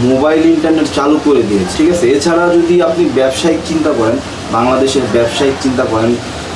Mobile internet চালু করে দিয়েছে, ঠিক আছে। এছাড়া যদি আপনি ব্যবসায়িক চিন্তা করেন, বাংলাদেশের ব্যবসায়িক চিন্তা করেন,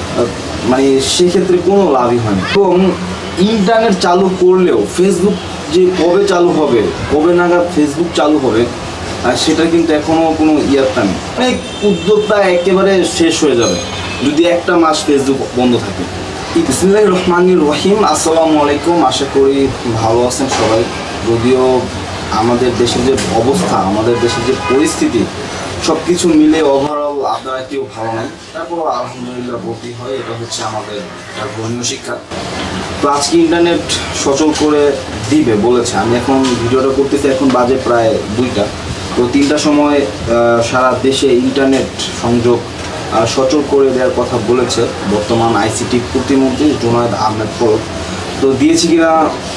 মানে সেক্ষেত্রে কোনো লাভই হয় না। এবং ইন্টারনেট চালু করলেও ফেসবুক যে কবে চালু হবে, কবে নাগাদ ফেসবুক চালু হবে, সেটা কিন্তু এখনও কোনো ইয়াত্তা নেই। অনেক উদ্যোক্তা একেবারে শেষ হয়ে যাবে যদি একটা মাস ফেসবুক বন্ধ থাকে। বিসমিল্লাহির রহমানির রহিম। আসসালামু আলাইকুম। আশা করি ভালো আছেন সবাই। যদিও আমাদের দেশের যে অবস্থা, আমাদের দেশের যে পরিস্থিতি, সব কিছু মিলে ওভারঅল আপনারা কেউ ভালো নাই, তারপর আলহামদুলিল্লাহ বলতেই হয়, এটা হচ্ছে আমাদের গ্রহণীয় শিক্ষা। তো আজকে ইন্টারনেট সচল করে দিবে বলেছে। আমি এখন ভিডিওটা করতেছি, এখন বাজে প্রায় 2টা। তো 3টার সময় সারা দেশে ইন্টারনেট সংযোগ সচল করে দেওয়ার কথা বলেছে বর্তমান আইসিটি প্রতিমন্ত্রী জুনায়েদ আহমেদ ফরুক। তো দিয়েছে কিনা,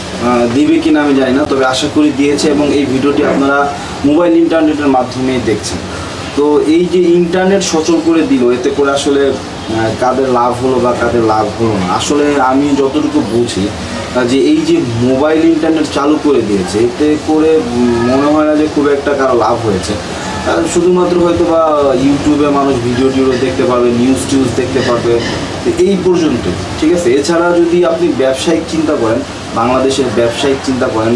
দিবে কিনা আমি জানি না, তবে আশা করি দিয়েছে। এবং এই ভিডিওটি আপনারা মোবাইল ইন্টারনেটের মাধ্যমেই দেখছেন। তো এই যে ইন্টারনেট সচল করে দিল, এতে করে আসলে কাদের লাভ হলো বা কাদের লাভ হলো না, আসলে আমি যতটুকু বুঝি যে এই যে মোবাইল ইন্টারনেট চালু করে দিয়েছে, এতে করে মনে হয় না যে খুব একটা কারো লাভ হয়েছে। শুধুমাত্র হয়তো বা ইউটিউবে মানুষ ভিডিও দেখতে পারবে, নিউজ টিউজ দেখতে পারবে, এই পর্যন্ত, ঠিক আছে। এছাড়া যদি আপনি ব্যবসায়িক চিন্তা করেন, বাংলাদেশের ব্যবসায়িক চিন্তা করেন,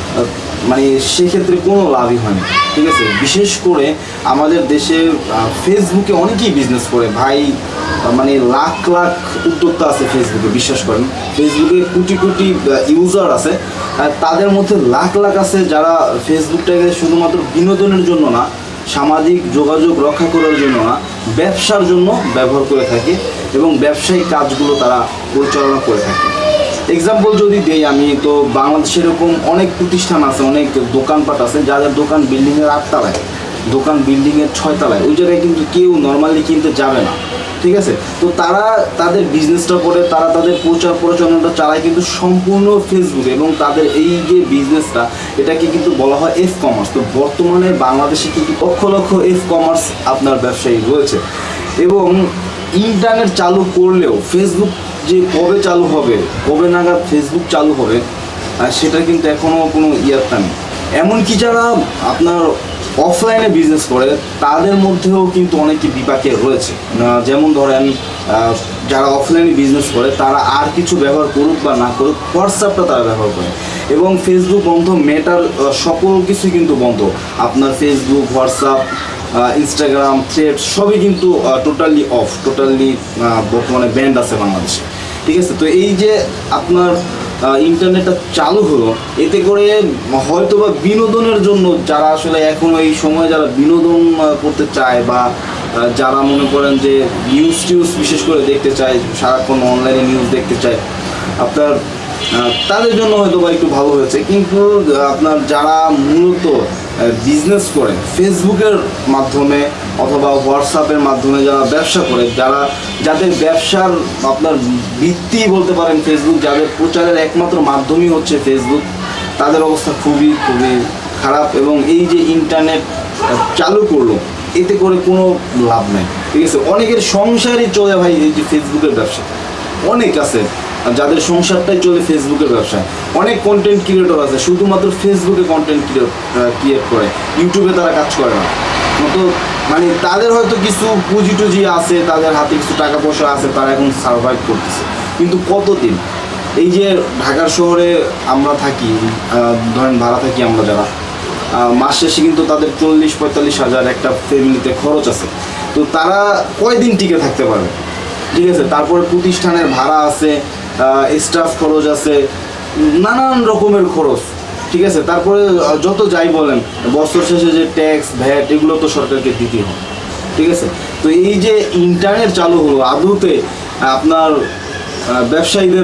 মানে সেক্ষেত্রে কোনো লাভই হয় না, ঠিক আছে। বিশেষ করে আমাদের দেশে ফেসবুকে অনেকেই বিজনেস করে ভাই, মানে লাখ লাখ উদ্যোক্তা আছে ফেসবুকে, বিশ্বাস করেন। ফেসবুকে কোটি কোটি ইউজার আছে, তাদের মধ্যে লাখ লাখ আছে যারা ফেসবুকটাকে শুধুমাত্র বিনোদনের জন্য না, সামাজিক যোগাযোগ রক্ষা করার জন্য না, ব্যবসার জন্য ব্যবহার করে থাকে এবং ব্যবসায়িক কাজগুলো তারা পরিচালনা করে থাকে। এক্সাম্পল যদি দেই আমি, তো বাংলাদেশে এরকম অনেক প্রতিষ্ঠান আছে, অনেক দোকানপাট আছে যাদের দোকান বিল্ডিংয়ের 8 তলায়, দোকান বিল্ডিংয়ের 6 তলায়, ওই জায়গায় কিন্তু কেউ নর্মালি কিনতে যাবে না, ঠিক আছে। তো তারা তাদের বিজনেসটা করে, তারা তাদের প্রচার প্রচারণাটা চালায় কিন্তু সম্পূর্ণ ফেসবুকে, এবং তাদের এই যে বিজনেসটা, এটাকে কিন্তু বলা হয় এফ কমার্স। তো বর্তমানে বাংলাদেশে কিন্তু লক্ষ লক্ষ এফ কমার্স আপনার ব্যবসায়ী রয়েছে। এবং ইন্টারনেট চালু করলেও ফেসবুক যে কবে চালু হবে, কবে নাগাদ ফেসবুক চালু হবে, সেটা কিন্তু এখনও কোনো ইয়াত্তা নেই। এমনকি যারা আপনার অফলাইনে বিজনেস করে, তাদের মধ্যেও কিন্তু অনেকে বিপাকে রয়েছে। যেমন ধরেন, যারা অফলাইনে বিজনেস করে তারা আর কিছু ব্যবহার করুক বা না করুক, হোয়াটসঅ্যাপটা তারা ব্যবহার করে, এবং ফেসবুক বন্ধ, মেটার সকল কিছুই কিন্তু বন্ধ। আপনার ফেসবুক, হোয়াটসঅ্যাপ, ইনস্টাগ্রাম, থ্রেডস সবই কিন্তু টোটালি অফ, টোটালি বর্তমানে ব্যান্ড আছে বাংলাদেশে, ঠিক আছে। তো এই যে আপনার ইন্টারনেটটা চালু হলো, এতে করে হয়তো বা বিনোদনের জন্য যারা আসলে এখন এই সময় যারা বিনোদন করতে চায়, বা যারা মনে করেন যে নিউজ টিউজ বিশেষ করে দেখতে চায়, সারাক্ষণ অনলাইনে নিউজ দেখতে চায়, আপনার তাদের জন্য হয়তো বা একটু ভালো হয়েছে। কিন্তু আপনার যারা মূলত বিজনেস করে ফেসবুকের মাধ্যমে অথবা হোয়াটসঅ্যাপের মাধ্যমে, যারা ব্যবসা করে, যাদের ব্যবসার আপনার ভিত্তি বলতে পারেন ফেসবুক, যাদের প্রচারের একমাত্র মাধ্যমই হচ্ছে ফেসবুক, তাদের অবস্থা খুবই খুবই খারাপ। এবং এই যে ইন্টারনেট চালু করলো, এতে করে কোনো লাভ নেই, ঠিক আছে। অনেকের সংসারই চলে ভাই এই যে ফেসবুকের ব্যবসা, অনেক আছে যাদের সংসারটাই চলে ফেসবুকের ব্যবসায়। অনেক কন্টেন্ট ক্রিয়েটর আছে শুধুমাত্র ফেসবুকে কন্টেন্ট ক্রিয়েট করে, ইউটিউবে তারা কাজ করে না। তো মানে তাদের হয়তো কিছু পুঁজি টুজি আছে, তাদের হাতে কিছু টাকা পয়সা আছে, তারা এখন সার্ভাইভ করতেছে। কিন্তু কতদিন? এই যে ঢাকার শহরে আমরা থাকি, ধরেন ভাড়া থাকি আমরা যারা, মাস শেষে কিন্তু তাদের 40-45 হাজার একটা ফ্যামিলিতে খরচ আছে। তো তারা কয়দিন টিকে থাকতে পারবে, ঠিক আছে। তারপরে প্রতিষ্ঠানের ভাড়া আছে, স্টাফ খরচ আছে, নানান রকমের খরচ, ঠিক আছে। তারপরে যত যাই বলেন, বছর শেষে যে ট্যাক্স, ভ্যাট, এগুলো তো সরকারকে দিতেই হবে, ঠিক আছে। তো এই যে ইন্টারনেট চালু হলো, আদৌতে আপনার ব্যবসায়ীদের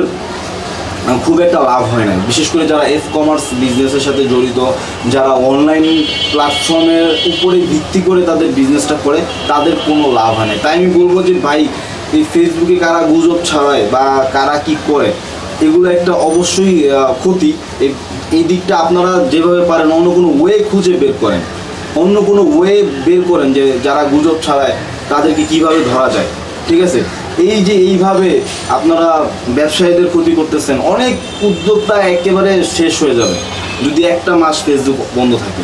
খুব একটা লাভ হয় না। বিশেষ করে যারা এফ কমার্স বিজনেসের সাথে জড়িত, যারা অনলাইন প্ল্যাটফর্মের উপরে ভিত্তি করে তাদের বিজনেসটা করে, তাদের কোনো লাভ হয় না। তাই আমি বলবো যে ভাই, এই ফেসবুকে কারা গুজব ছড়ায় বা কারা কি করে, এগুলো একটা অবশ্যই ক্ষতি। এই দিকটা আপনারা যেভাবে পারেন অন্য কোনো ওয়ে খুঁজে বের করেন, অন্য কোনো ওয়ে বের করেন যে যারা গুজব ছড়ায় তাদেরকে কিভাবে ধরা যায়, ঠিক আছে। এই যে এইভাবে আপনারা ব্যবসায়ীদের ক্ষতি করতেছেন, অনেক উদ্যোক্তা একেবারে শেষ হয়ে যাবে যদি একটা মাস ফেসবুক বন্ধ থাকে,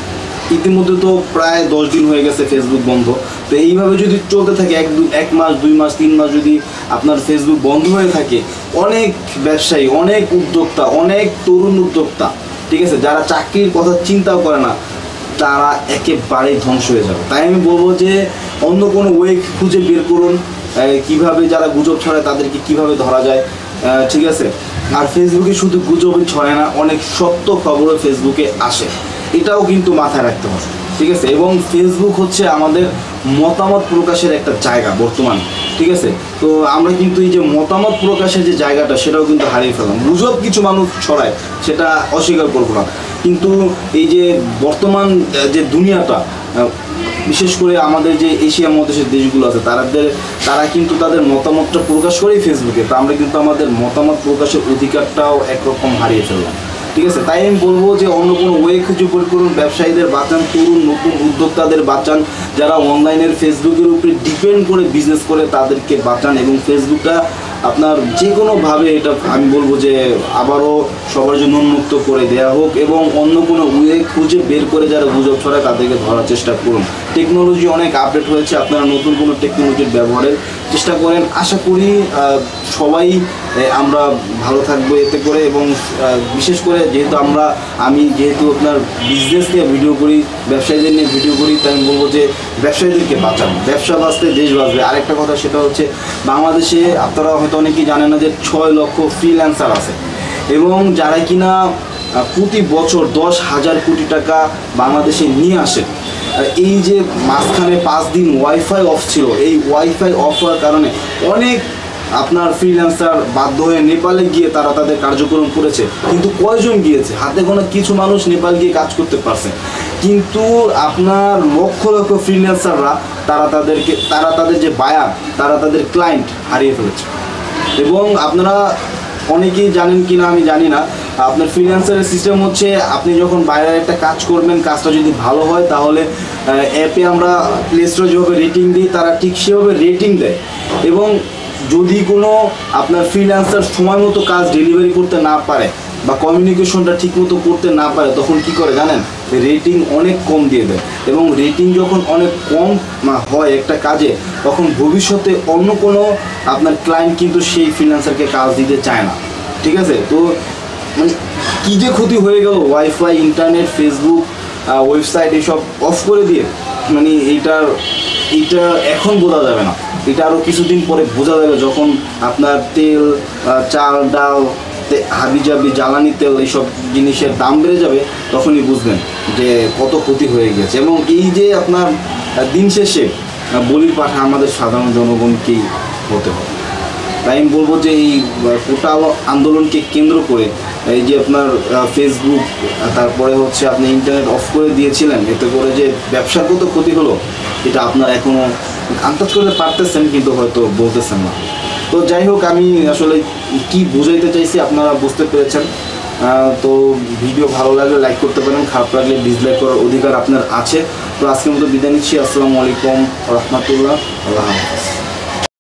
ইতিমধ্যে তো প্রায় 10 দিন হয়ে গেছে ফেসবুক বন্ধ। তো এইভাবে যদি চলতে থাকে এক মাস 2 মাস 3 মাস যদি আপনার ফেসবুক বন্ধ হয়ে থাকে, অনেক ব্যবসায়ী, অনেক উদ্যোক্তা, অনেক তরুণ উদ্যোক্তা, ঠিক আছে, যারা চাকরির কথা চিন্তাও করে না, তারা একেবারেই ধ্বংস হয়ে যাবে। তাই আমি বলবো যে অন্য কোনো ওয়ে খুঁজে বের করুন, কিভাবে যারা গুজব ছড়ায় তাদেরকে কিভাবে ধরা যায়, ঠিক আছে। আর ফেসবুকে শুধু গুজবই ছড়ায় না, অনেক সত্য খবরও ফেসবুকে আসে, এটাও কিন্তু মাথায় রাখতে হবে, ঠিক আছে। এবং ফেসবুক হচ্ছে আমাদের মতামত প্রকাশের একটা জায়গা বর্তমানে, ঠিক আছে। তো আমরা কিন্তু এই যে মতামত প্রকাশের যে জায়গাটা, সেটাও কিন্তু হারিয়ে ফেললাম। গুজব কিছু মানুষ ছড়ায়, সেটা অস্বীকার করবো না, কিন্তু এই যে বর্তমান যে দুনিয়াটা, বিশেষ করে আমাদের যে এশিয়া মহাদেশের দেশগুলো আছে, তারা কিন্তু তাদের মতামতটা প্রকাশ করেই ফেসবুকে। তো আমরা কিন্তু আমাদের মতামত প্রকাশের অধিকারটাও একরকম হারিয়ে ফেললাম, ঠিক আছে। তাই আমি বলবো যে অন্য কোনো ওয়ে খুঁজে বের করুন, ব্যবসায়ীদের বাঁচান, তরুণ নতুন উদ্যোক্তাদের বাঁচান, যারা অনলাইনের ফেসবুকের উপরে ডিপেন্ড করে বিজনেস করে তাদেরকে বাঁচান। এবং ফেসবুকটা আপনার যে কোনোভাবে এটা আমি বলবো যে আবারও সবার জন্য উন্মুক্ত করে দেওয়া হোক, এবং অন্য কোনো ওয়ে খুঁজে বের করে যারা গুজব ছড়ায় তাদেরকে ধরার চেষ্টা করুন। টেকনোলজি অনেক আপডেট হয়েছে, আপনারা নতুন কোনো টেকনোলজির ব্যবহারের চেষ্টা করেন। আশা করি সবাই আমরা ভালো থাকবো এতে করে। এবং বিশেষ করে আমি যেহেতু আপনার বিজনেস নিয়ে ভিডিও করি, ব্যবসায়ীদের নিয়ে ভিডিও করি, তাই আমি বলবো যে ব্যবসায়ীদেরকে বাঁচান, ব্যবসা বাঁচতে দেশ বাঁচবে। আরেকটা কথা, সেটা হচ্ছে বাংলাদেশে আপনারা হয়তো অনেকেই জানেন না যে 6 লক্ষ ফ্রিল্যান্সার আছে, এবং যারা কিনা প্রতি বছর 10,000 কোটি টাকা বাংলাদেশে নিয়ে আসে। এই যে মাঝখানে 5 দিন ওয়াইফাই অফ ছিল, এই ওয়াইফাই অফ হওয়ার কারণে অনেক আপনার ফ্রিল্যান্সার বাধ্য হয়ে নেপালে গিয়ে তারা তাদের কার্যক্রম করেছে। কিন্তু কয়জন গিয়েছে? হাতে গোনা কিছু মানুষ নেপাল গিয়ে কাজ করতে পারছে। কিন্তু আপনার লক্ষ লক্ষ ফ্রিল্যান্সাররা তারা তাদের যে বায়ার, তারা তাদের ক্লায়েন্ট হারিয়ে ফেলেছে। এবং আপনারা অনেকেই জানেন কি না আমি জানি না, আপনার ফ্রিল্যান্সারের সিস্টেম হচ্ছে আপনি যখন বাইরে একটা কাজ করবেন, কাজটা যদি ভালো হয় তাহলে অ্যাপে আমরা প্লে স্টোরে যেভাবে রেটিং দিই, তারা ঠিক সেভাবে রেটিং দেয়। এবং যদি কোনো আপনার ফ্রিল্যান্সার সময় মতো কাজ ডেলিভারি করতে না পারে বা কমিউনিকেশনটা ঠিকমতো করতে না পারে, তখন কি করে জানেন? রেটিং অনেক কম দিয়ে দেয়। এবং রেটিং যখন অনেক কম হয় একটা কাজে, তখন ভবিষ্যতে অন্য কোনো আপনার ক্লায়েন্ট কিন্তু সেই ফ্রিল্যান্সারকে কাজ দিতে চায় না, ঠিক আছে। তো মানে কী যে ক্ষতি হয়ে গেল ওয়াইফাই, ইন্টারনেট, ফেসবুক, ওয়েবসাইট এসব অফ করে দিয়ে, মানে এইটা এখন বোঝা যাবে না, এটা আরও কিছুদিন পরে বোঝা যাবে, যখন আপনার তেল, চাল, ডাল, হাবিজাবি, জ্বালানি তেল, এইসব জিনিসের দাম বেড়ে যাবে, তখনই বুঝবেন যে কত ক্ষতি হয়ে গেছে। এবং এই যে আপনার দিন শেষে বলির পাঠা আমাদের সাধারণ জনগণকেই হতে হবে। তাই আমি বলবো যে এই কোটা আন্দোলনকে কেন্দ্র করে এই যে আপনার ফেসবুক, তারপরে হচ্ছে আপনি ইন্টারনেট অফ করে দিয়েছিলেন, এতে করে যে ব্যবসার কত ক্ষতি হলো, এটা আপনার এখনও আন্দাজ করতে পারতেছেন, কিন্তু হয়তো বলতেছেন না। তো যাই হোক, আমি আসলে কি বোঝাইতে চাইছি আপনারা বুঝতে পেরেছেন। তো ভিডিও ভালো লাগলে লাইক করতে পারেন, খারাপ লাগলে ডিসলাইক করার অধিকার আপনার আছে। তো আজকের মতো বিদায় নিচ্ছি। আসসালামু আলাইকুম রহমতুল্লাহ, আল্লাহ হাফেজ।